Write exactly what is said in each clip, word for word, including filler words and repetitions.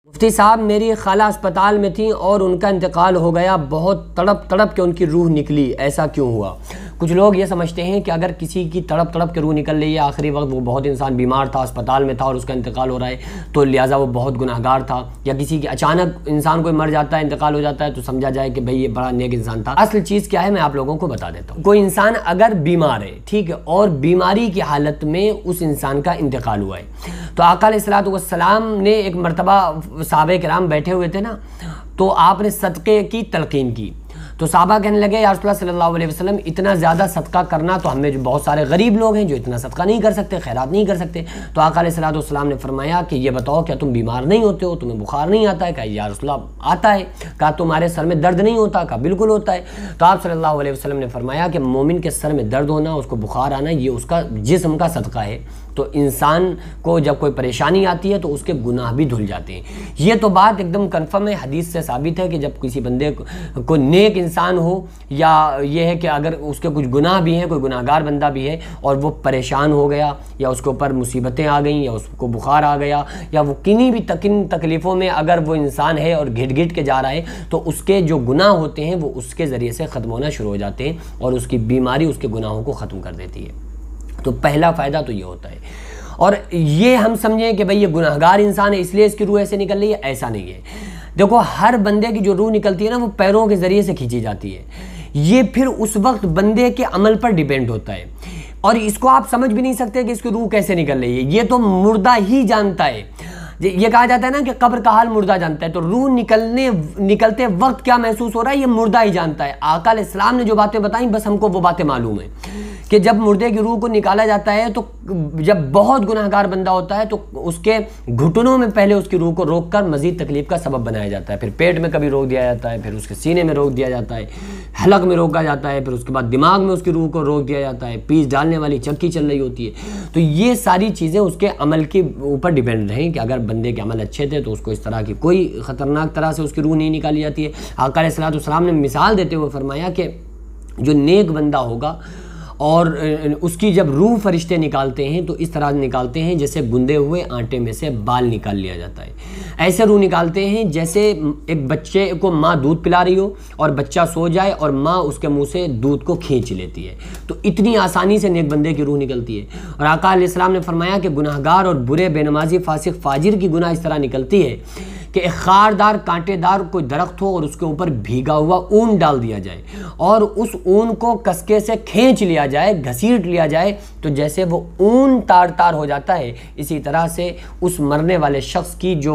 مفتی صاحب میری خالہ اسپتال میں تھیں اور ان کا انتقال ہو گیا، بہت تڑپ تڑپ کے ان کی روح نکلی، ایسا کیوں ہوا؟ کچھ لوگ یہ سمجھتے ہیں کہ اگر کسی کی تڑپ تڑپ کے روح نکل رہی ہے، آخری وقت وہ بہت انسان بیمار تھا، اسپتال میں تھا اور اس کا انتقال ہو رہا ہے تو لہٰذا وہ بہت گناہ گار تھا، یا کسی کی اچانک انسان کوئی مر جاتا ہے، انتقال ہو جاتا ہے تو سمجھا جائے کہ بھئی یہ بڑا نیک انسان تھا۔ اصل چیز کیا ہے میں آپ لوگوں کو بتا دیتا ہوں۔ کوئی انسان اگر بیمار ہے، ٹھیک ہے، اور بیماری کی حالت میں اس انسان کا انتقال ہوا ہے تو آقا علیہ الصلوۃ والسلام نے ایک مرتبہ صحابہ کرام بیٹھے ہوئے تھے نا، تو آپ نے صدقے کی تلقین کی تو صحابہ کہنے لگے یا رسول اللہ صلی اللہ علیہ وسلم اتنا زیادہ صدقہ کرنا، تو ہم میں جو بہت سارے غریب لوگ ہیں جو اتنا صدقہ نہیں کر سکتے، خیرات نہیں کر سکتے۔ تو آقا علیہ الصلوۃ والسلام نے فرمایا کہ یہ بتاؤ کیا تم بیمار نہیں ہوتے ہو، تمہیں بخار نہیں آتا ہے؟ کہا یا رسول اللہ آتا ہے۔ کہا تمہارے سر میں درد نہیں ہوتا؟ کہا بالکل ہوتا ہے۔ تو آپ صلی اللہ علیہ وسلم نے فرمایا کہ مومن کے سر میں درد ہونا، اس کو بخار آنا، یہ اس کا جسم کا صدقہ ہے۔ تو انسان کو جب کوئی پریشانی آتی ہے تو اس کے گناہ بھی دھل جاتے ہیں۔ یہ تو بات ایک دم کنفرم ہے، حدیث سے ثابت ہے کہ جب کسی بندے کو نیک انسان ہو، یا یہ ہے کہ اگر اس کے کچھ گناہ بھی ہیں، کوئی گناہ گار بندہ بھی ہے اور وہ پریشان ہو گیا، یا اس کے اوپر مصیبتیں آ گئیں، یا اس کو بخار آ گیا، یا وہ کنی بھی تکن تکلیفوں میں اگر وہ انسان ہے اور گھٹ گھٹ کے جا رہا ہے، تو اس کے جو گناہ ہوتے ہیں وہ اس کے ذریعے سے ختم ہونا شروع ہو جاتے ہیں اور اس کی بیماری اس کے گناہوں کو ختم کر دیتی ہے۔ تو پہلا فائدہ تو یہ ہوتا ہے۔ اور یہ ہم سمجھیں کہ بھئی یہ گناہ گار انسان ہے اس لیے اس کی روح ایسے نکل رہی ہے، ایسا نہیں ہے۔ دیکھو ہر بندے کی جو روح نکلتی ہے نا وہ پیروں کے ذریعے سے کھینچی جاتی ہے، یہ پھر اس وقت بندے کے عمل پر ڈیپینڈ ہوتا ہے، اور اس کو آپ سمجھ بھی نہیں سکتے کہ اس کی روح کیسے نکل رہی ہے، یہ تو مردہ ہی جانتا ہے۔ یہ کہا جاتا ہے نا کہ قبر کا حال مردہ جانتا ہے، تو روح نکلنے نکلتے وقت کیا محسوس ہو رہا ہے یہ مردہ ہی جانتا ہے۔ آقا علیہ السلام نے جو باتیں بتائیں بس ہم کو وہ باتیں معلوم ہیں کہ جب مردے کی روح کو نکالا جاتا ہے تو جب بہت گناہ گار بندہ ہوتا ہے تو اس کے گھٹنوں میں پہلے اس کی روح کو روک کر مزید تکلیف کا سبب بنایا جاتا ہے، پھر پیٹ میں کبھی روک دیا جاتا ہے، پھر اس کے سینے میں روک دیا جاتا ہے، حلق میں روکا جاتا ہے، پھر اس کے بعد دماغ میں اس کی روح کو روک دیا جاتا ہے، پیس ڈالنے والی چکی چل رہی ہوتی ہے۔ تو یہ ساری چیزیں اس کے عمل کے اوپر ڈیپینڈ رہیں کہ اگر بندے کے عمل اچھے تھے تو اس کو اس طرح کی کوئی خطرناک طرح سے اس کی روح نہیں نکالی جاتی ہے۔ آقا علیہ الصلوۃ والسلام نے مثال دیتے ہوئے فرمایا کہ جو نیک بندہ ہوگا اور اس کی جب روح فرشتے نکالتے ہیں تو اس طرح نکالتے ہیں جیسے گندے ہوئے آٹے میں سے بال نکال لیا جاتا ہے، ایسے روح نکالتے ہیں جیسے ایک بچے کو ماں دودھ پلا رہی ہو اور بچہ سو جائے اور ماں اس کے منہ سے دودھ کو کھینچ لیتی ہے، تو اتنی آسانی سے نیک بندے کی روح نکلتی ہے۔ اور آقا علیہ السلام نے فرمایا کہ گناہ گار اور برے بے نمازی فاسق فاجر کی گناہ اس طرح نکلتی ہے کہ ایک خاردار کانٹے دار کوئی درخت ہو اور اس کے اوپر بھیگا ہوا اون ڈال دیا جائے اور اس اون کو کسکے سے کھینچ لیا جائے، گھسیٹ لیا جائے، تو جیسے وہ اون تار تار ہو جاتا ہے اسی طرح سے اس مرنے والے شخص کی جو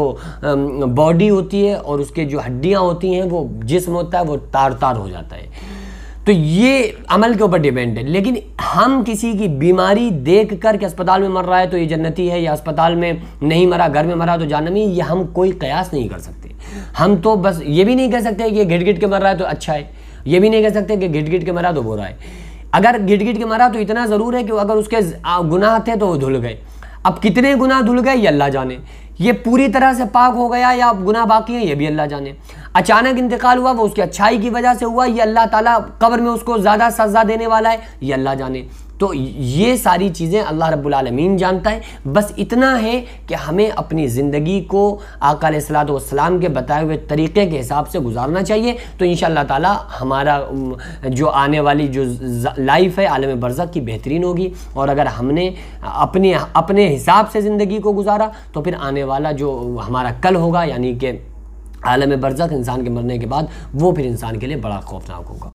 باڈی ہوتی ہے اور اس کے جو ہڈیاں ہوتی ہیں، وہ جسم ہوتا ہے، وہ تار تار ہو جاتا ہے۔ تو یہ عمل کے اوپر ڈیپینڈ ہے۔ لیکن ہم کسی کی بیماری دیکھ کر کہ اسپتال میں مر رہا ہے تو یہ جنتی ہے، یا اسپتال میں نہیں مرا گھر میں مرا تو جہنمی، یہ ہم کوئی قیاس نہیں کر سکتے۔ ہم تو بس یہ بھی نہیں کہہ سکتے کہ یہ گھٹ گھٹ کے مر رہا ہے تو اچھا ہے، یہ بھی نہیں کہہ سکتے کہ گھٹ گھٹ کے مرا تو برا ہے۔ اگر گھٹ گھٹ کے مرا تو اتنا ضرور ہے کہ اگر اس کے گناہ تھے تو وہ دھل گئے، اب کتنے گناہ دھل گئے یہ اللہ جانے، یہ پوری طرح سے پاک ہو گیا یا گناہ باقی ہیں یہ بھی اللہ جانے۔ اچانک انتقال ہوا وہ اس کی اچھائی کی وجہ سے ہوا، یہ اللہ تعالیٰ قبر میں اس کو زیادہ سزا دینے والا ہے، یہ اللہ جانے۔ تو یہ ساری چیزیں اللہ رب العالمین جانتا ہے، بس اتنا ہے کہ ہمیں اپنی زندگی کو آقا علیہ الصلوۃ والسلام کے بتائے ہوئے طریقے کے حساب سے گزارنا چاہیے، تو انشاءاللہ تعالیٰ ہمارا جو آنے والی جو لائف ہے عالم برزخ کی بہترین ہوگی، اور اگر ہم نے اپنے اپنے حساب سے زندگی کو گزارا تو پھر آنے والا جو ہمارا کل ہوگا، یعنی کہ عالم برزخ انسان کے مرنے کے بعد، وہ پھر انسان کے لیے بڑا خوفناک ہوگا۔